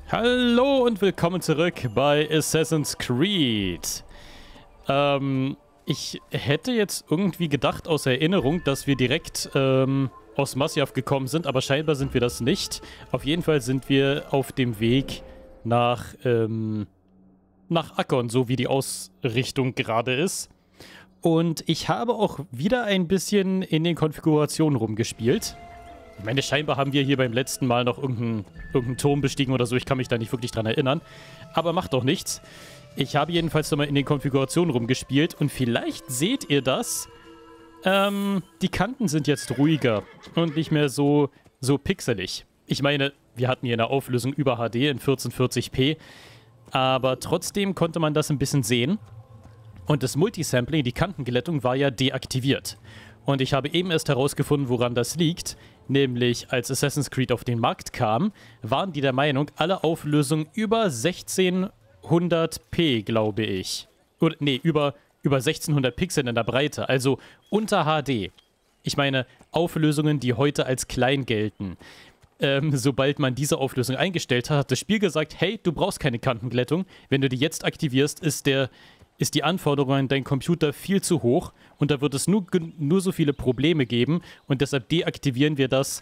Hallo und willkommen zurück bei Assassin's Creed. Ich hätte jetzt irgendwie gedacht aus Erinnerung, dass wir direkt aus Masyaf gekommen sind, aber scheinbar sind wir das nicht. Auf jeden Fall sind wir auf dem Weg nach Akkon, so wie die Ausrichtung gerade ist. Und ich habe auch wieder ein bisschen in den Konfigurationen rumgespielt. Ich meine, scheinbar haben wir hier beim letzten Mal noch irgendeinen Turm bestiegen oder so. Ich kann mich da nicht wirklich dran erinnern. Aber macht doch nichts. Ich habe jedenfalls nochmal in den Konfigurationen rumgespielt. Und vielleicht seht ihr das. Die Kanten sind jetzt ruhiger und nicht mehr so pixelig. Ich meine, wir hatten hier eine Auflösung über HD in 1440p. Aber trotzdem konnte man das ein bisschen sehen. Und das Multisampling, die Kantenglättung, war ja deaktiviert. Und ich habe eben erst herausgefunden, woran das liegt. Nämlich, als Assassin's Creed auf den Markt kam, waren die der Meinung, alle Auflösungen über 1600p, glaube ich. Oder, nee, über 1600 Pixel in der Breite, also unter HD. Ich meine, Auflösungen, die heute als klein gelten. Sobald man diese Auflösung eingestellt hat, hat das Spiel gesagt, hey, du brauchst keine Kantenglättung. Wenn du die jetzt aktivierst, ist die Anforderung an deinen Computer viel zu hoch und da wird es nur so viele Probleme geben und deshalb deaktivieren wir das,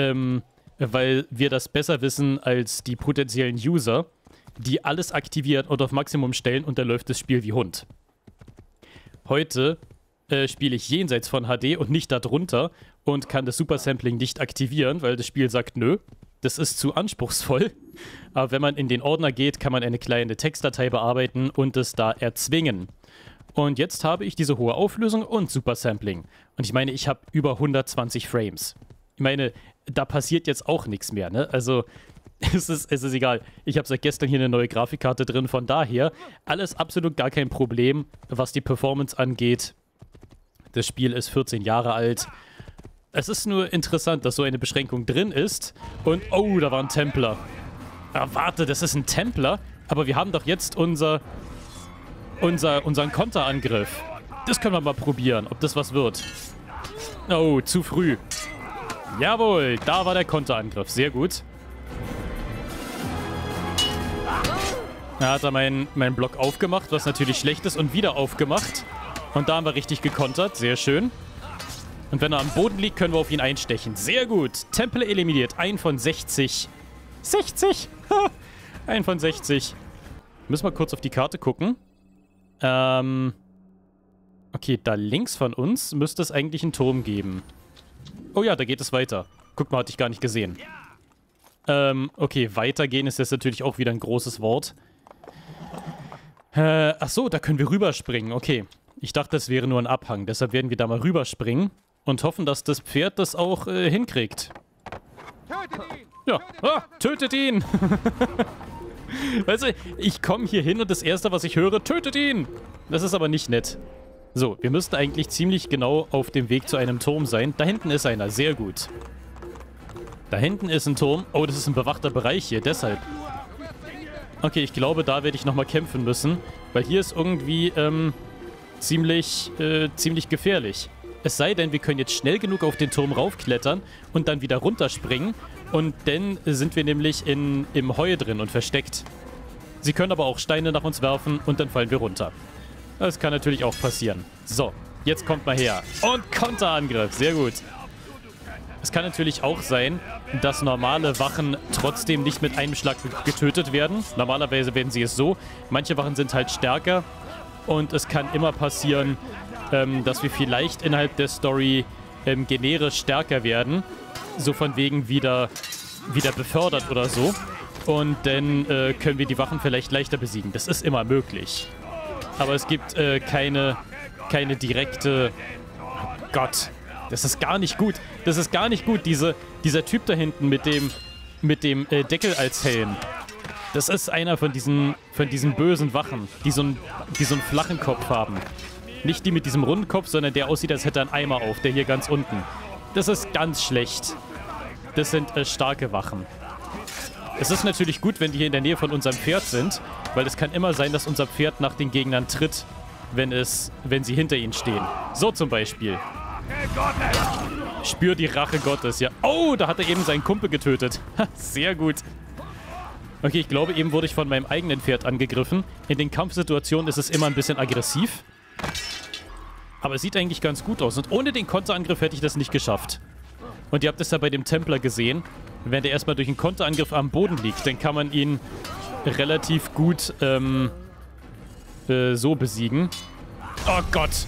weil wir das besser wissen als die potenziellen User, die alles aktivieren und auf Maximum stellen und da läuft das Spiel wie Hund. Heute spiele ich jenseits von HD und nicht darunter und kann das Supersampling nicht aktivieren, weil das Spiel sagt, nö, das ist zu anspruchsvoll. Aber wenn man in den Ordner geht, kann man eine kleine Textdatei bearbeiten und es da erzwingen. Und jetzt habe ich diese hohe Auflösung und Supersampling. Und ich meine, ich habe über 120 Frames. Ich meine, da passiert jetzt auch nichts mehr, ne? Also, es ist egal. Ich habe seit gestern hier eine neue Grafikkarte drin, von daher alles absolut gar kein Problem, was die Performance angeht. Das Spiel ist 14 Jahre alt. Es ist nur interessant, dass so eine Beschränkung drin ist. Und, oh, da war ein Templer. Ah, warte, das ist ein Templer? Aber wir haben doch jetzt unseren Konterangriff. Das können wir mal probieren, ob das was wird. Oh, zu früh. Jawohl, da war der Konterangriff. Sehr gut. Da hat er meinen Block aufgemacht, was natürlich schlecht ist, und wieder aufgemacht. Und da haben wir richtig gekontert. Sehr schön. Und wenn er am Boden liegt, können wir auf ihn einstechen. Sehr gut. Tempel eliminiert. 1 von 60. 60? 1 von 60. Müssen wir kurz auf die Karte gucken. Okay, da links von uns müsste es eigentlich einen Turm geben. Oh ja, da geht es weiter. Guck mal, hatte ich gar nicht gesehen. Okay, weitergehen ist jetzt natürlich auch wieder ein großes Wort. Ach so, da können wir rüberspringen. Okay. Ich dachte, das wäre nur ein Abhang. Deshalb werden wir da mal rüberspringen und hoffen, dass das Pferd das auch hinkriegt. Ja, tötet ihn! Weißt du, ich komme hier hin und das Erste, was ich höre, tötet ihn! Das ist aber nicht nett. So, wir müssten eigentlich ziemlich genau auf dem Weg zu einem Turm sein. Da hinten ist einer, sehr gut. Da hinten ist ein Turm. Oh, das ist ein bewachter Bereich hier, deshalb. Okay, ich glaube, da werde ich nochmal kämpfen müssen, weil hier ist irgendwie, ziemlich gefährlich. Es sei denn, wir können jetzt schnell genug auf den Turm raufklettern und dann wieder runterspringen. Und dann sind wir nämlich im Heu drin und versteckt. Sie können aber auch Steine nach uns werfen und dann fallen wir runter. Das kann natürlich auch passieren. So, jetzt kommt mal her. Und Konterangriff, sehr gut. Es kann natürlich auch sein, dass normale Wachen trotzdem nicht mit einem Schlag getötet werden. Normalerweise werden sie es so. Manche Wachen sind halt stärker. Und es kann immer passieren, dass wir vielleicht innerhalb der Story generisch stärker werden. So von wegen wieder befördert oder so. Und dann können wir die Wachen vielleicht leichter besiegen. Das ist immer möglich. Aber es gibt keine direkte... Oh Gott, das ist gar nicht gut. Das ist gar nicht gut, dieser Typ da hinten mit dem Deckel als Helm. Das ist einer von diesen bösen Wachen, die so einen flachen Kopf haben. Nicht die mit diesem runden Kopf, sondern der aussieht, als hätte er einen Eimer auf, der hier ganz unten. Das ist ganz schlecht. Das sind starke Wachen. Es ist natürlich gut, wenn die hier in der Nähe von unserem Pferd sind, weil es kann immer sein, dass unser Pferd nach den Gegnern tritt, wenn sie hinter ihnen stehen. So zum Beispiel. Spür die Rache Gottes, ja. Oh, da hat er eben seinen Kumpel getötet. Sehr gut. Okay, ich glaube, eben wurde ich von meinem eigenen Pferd angegriffen. In den Kampfsituationen ist es immer ein bisschen aggressiv. Aber es sieht eigentlich ganz gut aus. Und ohne den Konterangriff hätte ich das nicht geschafft. Und ihr habt es ja bei dem Templer gesehen. Wenn der erstmal durch einen Konterangriff am Boden liegt, dann kann man ihn relativ gut so besiegen. Oh Gott.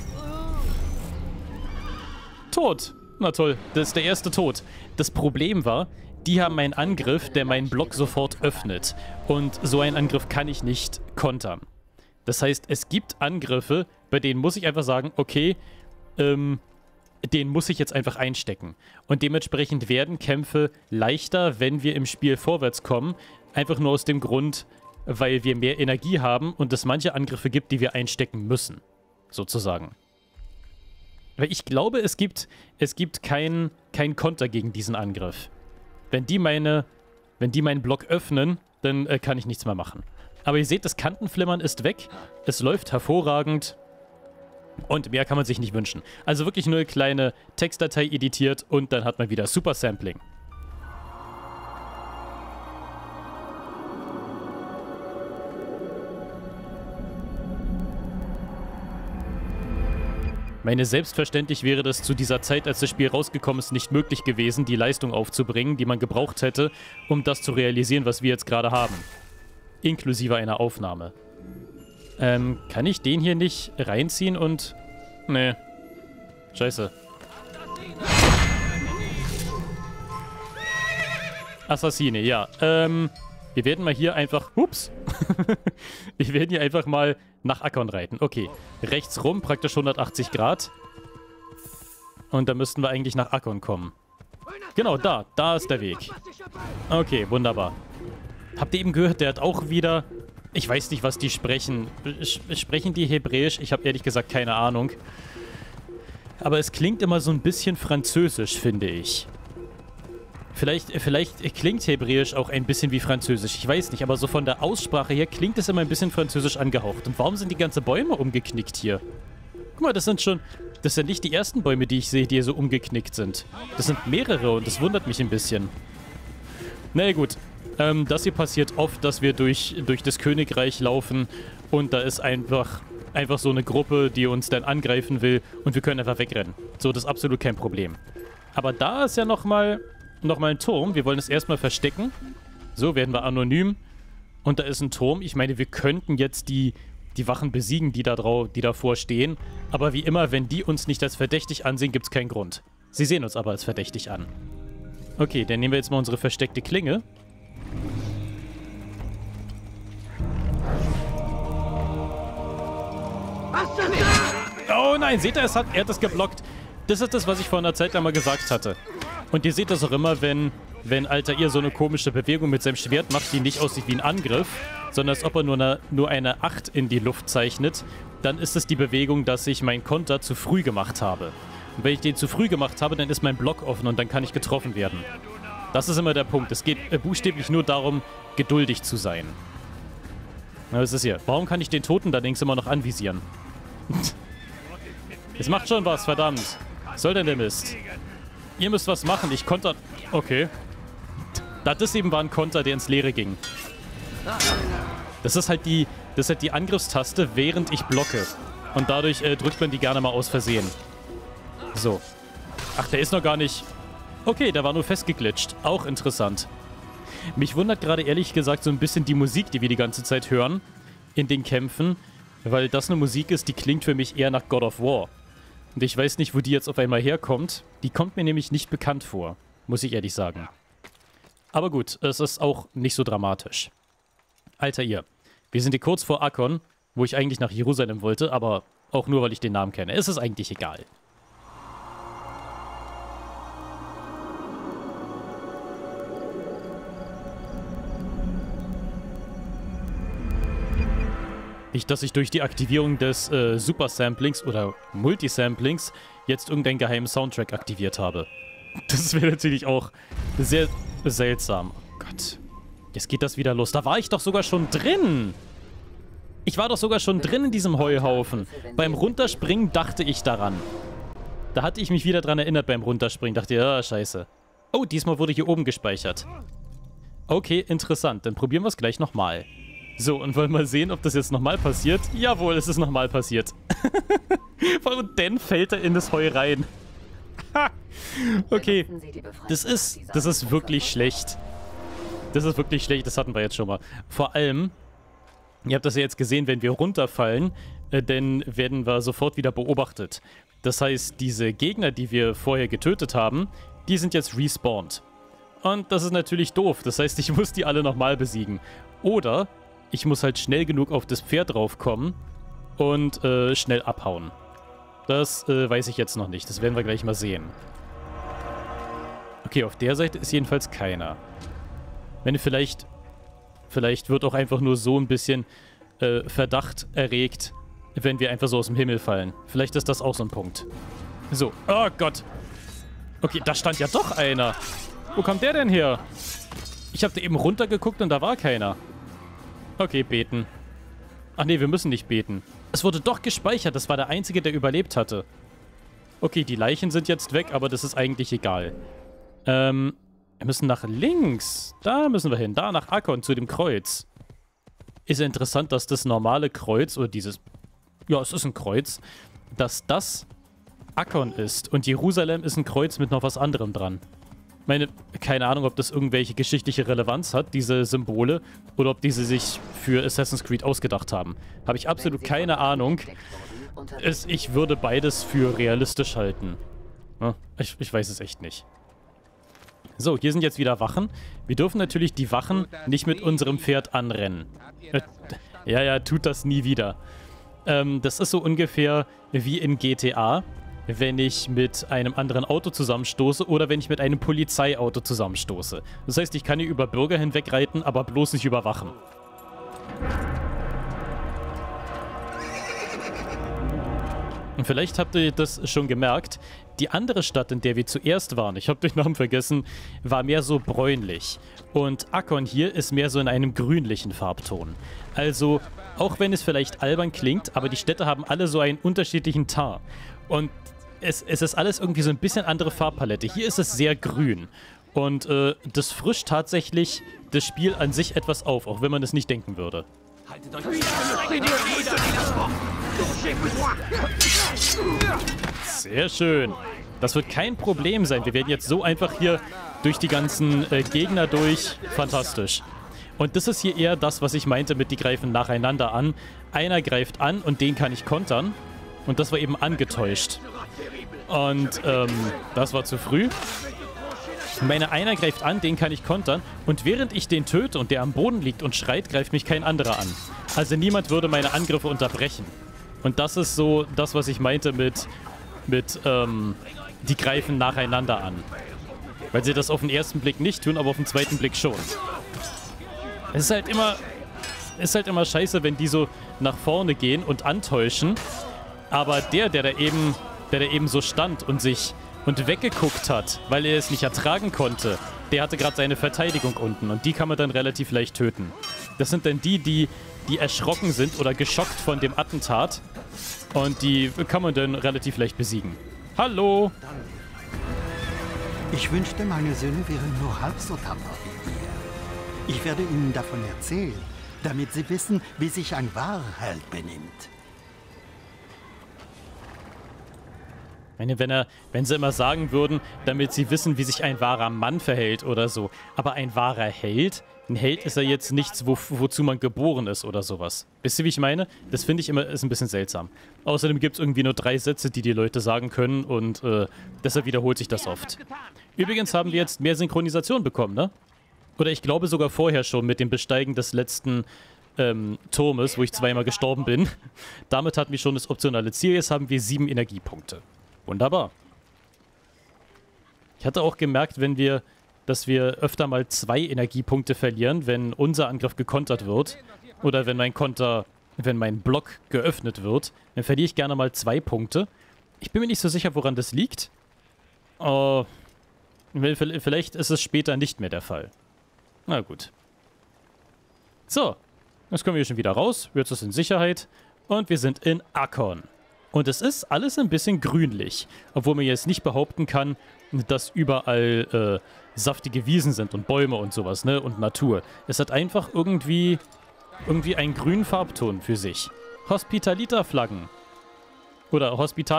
Tot. Na toll, das ist der erste Tod. Das Problem war, die haben einen Angriff, der meinen Block sofort öffnet. Und so einen Angriff kann ich nicht kontern. Das heißt, es gibt Angriffe, bei denen muss ich einfach sagen, okay, den muss ich jetzt einfach einstecken. Und dementsprechend werden Kämpfe leichter, wenn wir im Spiel vorwärts kommen. Einfach nur aus dem Grund, weil wir mehr Energie haben und es manche Angriffe gibt, die wir einstecken müssen. Sozusagen. Weil ich glaube, es gibt kein Konter gegen diesen Angriff. Wenn die meinen Block öffnen, dann kann ich nichts mehr machen. Aber ihr seht, das Kantenflimmern ist weg. Es läuft hervorragend. Und mehr kann man sich nicht wünschen. Also wirklich nur eine kleine Textdatei editiert und dann hat man wieder Super Sampling. Meine selbstverständlich wäre das zu dieser Zeit, als das Spiel rausgekommen ist, nicht möglich gewesen, die Leistung aufzubringen, die man gebraucht hätte, um das zu realisieren, was wir jetzt gerade haben. Inklusive einer Aufnahme. Kann ich den hier nicht reinziehen und... Nee. Scheiße. Assassine, ja. Wir werden mal hier einfach... Ups. Wir werden hier einfach mal nach Akkon reiten. Okay. Rechts rum, praktisch 180 Grad. Und da müssten wir eigentlich nach Akkon kommen. Genau, da. Da ist der Weg. Okay, wunderbar. Habt ihr eben gehört, der hat auch wieder... Ich weiß nicht, was die sprechen. Sprechen die Hebräisch? Ich habe ehrlich gesagt keine Ahnung. Aber es klingt immer so ein bisschen französisch, finde ich. Vielleicht klingt Hebräisch auch ein bisschen wie Französisch. Ich weiß nicht, aber so von der Aussprache her klingt es immer ein bisschen französisch angehaucht. Und warum sind die ganzen Bäume umgeknickt hier? Guck mal, das sind nicht die ersten Bäume, die ich sehe, die hier so umgeknickt sind. Das sind mehrere und das wundert mich ein bisschen. Naja gut. Das hier passiert oft, dass wir durch das Königreich laufen und da ist einfach so eine Gruppe, die uns dann angreifen will und wir können einfach wegrennen. So, das ist absolut kein Problem. Aber da ist ja nochmal ein Turm. Wir wollen es erstmal verstecken. So, werden wir anonym. Und da ist ein Turm. Ich meine, wir könnten jetzt die Wachen besiegen, die davor stehen. Aber wie immer, wenn die uns nicht als verdächtig ansehen, gibt es keinen Grund. Sie sehen uns aber als verdächtig an. Okay, dann nehmen wir jetzt mal unsere versteckte Klinge. Oh nein, seht ihr, er hat das geblockt. Das ist das, was ich vor einer Zeit lang mal gesagt hatte. Und ihr seht das auch immer, wenn Altair so eine komische Bewegung mit seinem Schwert macht, die nicht aussieht wie ein Angriff, sondern als ob er nur eine 8 in die Luft zeichnet, dann ist es die Bewegung, dass ich meinen Konter zu früh gemacht habe. Und wenn ich den zu früh gemacht habe, dann ist mein Block offen und dann kann ich getroffen werden. Das ist immer der Punkt. Es geht buchstäblich nur darum, geduldig zu sein. Na, was ist hier? Warum kann ich den Toten da links immer noch anvisieren? Es macht schon was, verdammt. Was soll denn der Mist? Ihr müsst was machen. Ich konter... Okay. Das eben war ein Konter, der ins Leere ging. Das ist halt die Angriffstaste, während ich blocke. Und dadurch drückt man die gerne mal aus Versehen. So. Ach, der ist noch gar nicht... Okay, der war nur festgeglitscht. Auch interessant. Mich wundert gerade ehrlich gesagt so ein bisschen die Musik, die wir die ganze Zeit hören in den Kämpfen, weil das eine Musik ist, die klingt für mich eher nach God of War. Und ich weiß nicht, wo die jetzt auf einmal herkommt. Die kommt mir nämlich nicht bekannt vor, muss ich ehrlich sagen. Aber gut, es ist auch nicht so dramatisch. Altair. Wir sind hier kurz vor Akkon, wo ich eigentlich nach Jerusalem wollte, aber auch nur, weil ich den Namen kenne. Es ist eigentlich egal. Nicht, dass ich durch die Aktivierung des Super-Samplings oder Multisamplings jetzt irgendeinen geheimen Soundtrack aktiviert habe. Das wäre natürlich auch sehr seltsam. Oh Gott. Jetzt geht das wieder los. Da war ich doch sogar schon drin. Ich war doch sogar schon drin in diesem Heuhaufen. Beim Runterspringen dachte ich daran. Da hatte ich mich wieder dran erinnert beim Runterspringen. Dachte, ja, scheiße. Oh, diesmal wurde hier oben gespeichert. Okay, interessant. Dann probieren wir es gleich nochmal. So, und wollen mal sehen, ob das jetzt nochmal passiert. Jawohl, es ist nochmal passiert. Und dann fällt er in das Heu rein. Okay, das ist wirklich schlecht. Das ist wirklich schlecht, das hatten wir jetzt schon mal. Vor allem, ihr habt das ja jetzt gesehen, wenn wir runterfallen, dann werden wir sofort wieder beobachtet. Das heißt, diese Gegner, die wir vorher getötet haben, die sind jetzt respawned. Und das ist natürlich doof. Das heißt, ich muss die alle nochmal besiegen. Oder ich muss halt schnell genug auf das Pferd draufkommen und schnell abhauen. Das weiß ich jetzt noch nicht. Das werden wir gleich mal sehen. Okay, auf der Seite ist jedenfalls keiner. Wenn vielleicht wird auch einfach nur so ein bisschen Verdacht erregt, wenn wir einfach so aus dem Himmel fallen. Vielleicht ist das auch so ein Punkt. So, oh Gott. Okay, da stand ja doch einer. Wo kommt der denn her? Ich habe da eben runtergeguckt und da war keiner. Okay, beten. Ach nee, wir müssen nicht beten. Es wurde doch gespeichert. Das war der Einzige, der überlebt hatte. Okay, die Leichen sind jetzt weg, aber das ist eigentlich egal. Wir müssen nach links. Da müssen wir hin. Da nach Akkon zu dem Kreuz. Ist ja interessant, dass das normale Kreuz oder dieses... Ja, es ist ein Kreuz. Dass das Akkon ist. Und Jerusalem ist ein Kreuz mit noch was anderem dran. Ich meine, keine Ahnung, ob das irgendwelche geschichtliche Relevanz hat, diese Symbole, oder ob diese sich für Assassin's Creed ausgedacht haben. Habe ich absolut keine Ahnung. Ich würde beides für realistisch halten. Ja, ich weiß es echt nicht. So, hier sind jetzt wieder Wachen. Wir dürfen natürlich die Wachen nicht mit unserem Pferd anrennen. Ja, tut das nie wieder. Das ist so ungefähr wie in GTA, wenn ich mit einem anderen Auto zusammenstoße oder wenn ich mit einem Polizeiauto zusammenstoße. Das heißt, ich kann hier über Bürger hinwegreiten, aber bloß nicht über Wachen. Und vielleicht habt ihr das schon gemerkt, die andere Stadt, in der wir zuerst waren, ich habe den Namen vergessen, war mehr so bräunlich. Und Akkon hier ist mehr so in einem grünlichen Farbton. Also, auch wenn es vielleicht albern klingt, aber die Städte haben alle so einen unterschiedlichen Teint. Und es ist alles irgendwie so ein bisschen andere Farbpalette. Hier ist es sehr grün. Und das frischt tatsächlich das Spiel an sich etwas auf, auch wenn man es nicht denken würde. Haltet euch sehr schön. Das wird kein Problem sein. Wir werden jetzt so einfach hier durch die ganzen Gegner durch. Fantastisch. Und das ist hier eher das, was ich meinte mit, die greifen nacheinander an. Einer greift an und den kann ich kontern. Und das war eben angetäuscht. Und das war zu früh. Einer greift an, den kann ich kontern. Und während ich den töte und der am Boden liegt und schreit, greift mich kein anderer an. Also niemand würde meine Angriffe unterbrechen. Und das ist so das, was ich meinte mit die greifen nacheinander an. Weil sie das auf den ersten Blick nicht tun, aber auf den zweiten Blick schon. Es ist halt immer scheiße, wenn die so nach vorne gehen und antäuschen. Aber der da eben so stand und weggeguckt hat, weil er es nicht ertragen konnte, der hatte gerade seine Verteidigung unten. Und die kann man dann relativ leicht töten. Das sind dann die erschrocken sind oder geschockt von dem Attentat. Und die kann man dann relativ leicht besiegen. Hallo! Ich wünschte, meine Söhne wären nur halb so tapfer wie ihr. Ich werde ihnen davon erzählen, damit sie wissen, wie sich ein wahrer Held benimmt. Wenn sie immer sagen würden, damit sie wissen, wie sich ein wahrer Mann verhält oder so. Aber ein wahrer Held? Ein Held ist ja jetzt nichts, wozu man geboren ist oder sowas. Wisst ihr, wie ich meine? Das finde ich immer ist ein bisschen seltsam. Außerdem gibt es irgendwie nur 3 Sätze, die Leute sagen können und deshalb wiederholt sich das oft. Übrigens haben wir jetzt mehr Synchronisation bekommen, ne? Oder ich glaube sogar vorher schon mit dem Besteigen des letzten Turmes, wo ich zweimal gestorben bin. Damit hatten wir schon das optionale Ziel. Jetzt haben wir 7 Energiepunkte. Wunderbar. Ich hatte auch gemerkt, dass wir öfter mal 2 Energiepunkte verlieren, wenn unser Angriff gekontert wird. Oder wenn mein Block geöffnet wird. Dann verliere ich gerne mal 2 Punkte. Ich bin mir nicht so sicher, woran das liegt. Vielleicht ist es später nicht mehr der Fall. Na gut. So. Jetzt kommen wir hier schon wieder raus. Jetzt ist es in Sicherheit. Und wir sind in Akkon. Und es ist alles ein bisschen grünlich. Obwohl man jetzt nicht behaupten kann, dass überall saftige Wiesen sind und Bäume und sowas, ne? Und Natur. Es hat einfach irgendwie einen grünen Farbton für sich. Hospitalita-Flaggen. Oder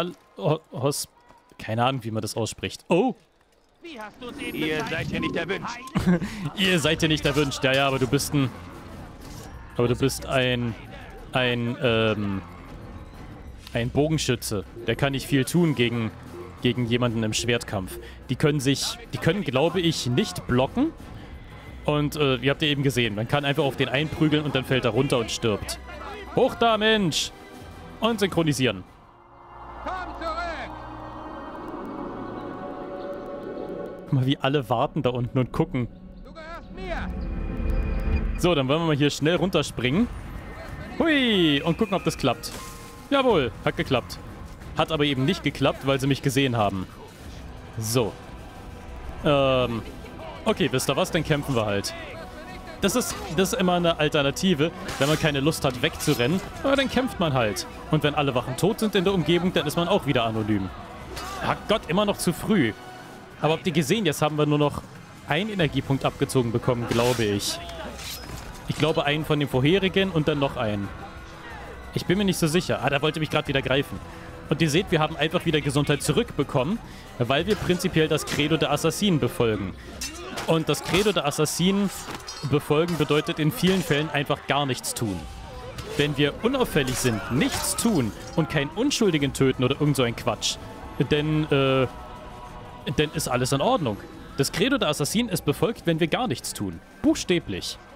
keine Ahnung, wie man das ausspricht. Oh! Ihr seid ja nicht erwünscht. Ihr seid ja nicht erwünscht. Ja, aber du bist ein Bogenschütze. Der kann nicht viel tun gegen jemanden im Schwertkampf. Die können, glaube ich, nicht blocken. Und ihr habt ja eben gesehen, man kann einfach auf den einprügeln und dann fällt er runter und stirbt. Hoch da, Mensch! Und synchronisieren. Komm zurück! Guck mal, wie alle warten da unten und gucken. Du gehörst mir! So, dann wollen wir mal hier schnell runterspringen. Hui! Und gucken, ob das klappt. Jawohl, hat geklappt. Hat aber eben nicht geklappt, weil sie mich gesehen haben. So. Okay, wisst ihr was? Dann kämpfen wir halt. Das ist immer eine Alternative, wenn man keine Lust hat, wegzurennen. Aber dann kämpft man halt. Und wenn alle Wachen tot sind in der Umgebung, dann ist man auch wieder anonym. Ach Gott, immer noch zu früh. Aber habt ihr gesehen, jetzt haben wir nur noch einen Energiepunkt abgezogen bekommen, glaube ich. Ich glaube, einen von dem vorherigen und dann noch einen. Ich bin mir nicht so sicher. Ah, da wollte mich gerade wieder greifen. Und ihr seht, wir haben einfach wieder Gesundheit zurückbekommen, weil wir prinzipiell das Credo der Assassinen befolgen. Und das Credo der Assassinen befolgen bedeutet in vielen Fällen einfach gar nichts tun. Wenn wir unauffällig sind, nichts tun und keinen Unschuldigen töten oder irgend so ein Quatsch, dann ist alles in Ordnung. Das Credo der Assassinen ist befolgt, wenn wir gar nichts tun. Buchstäblich.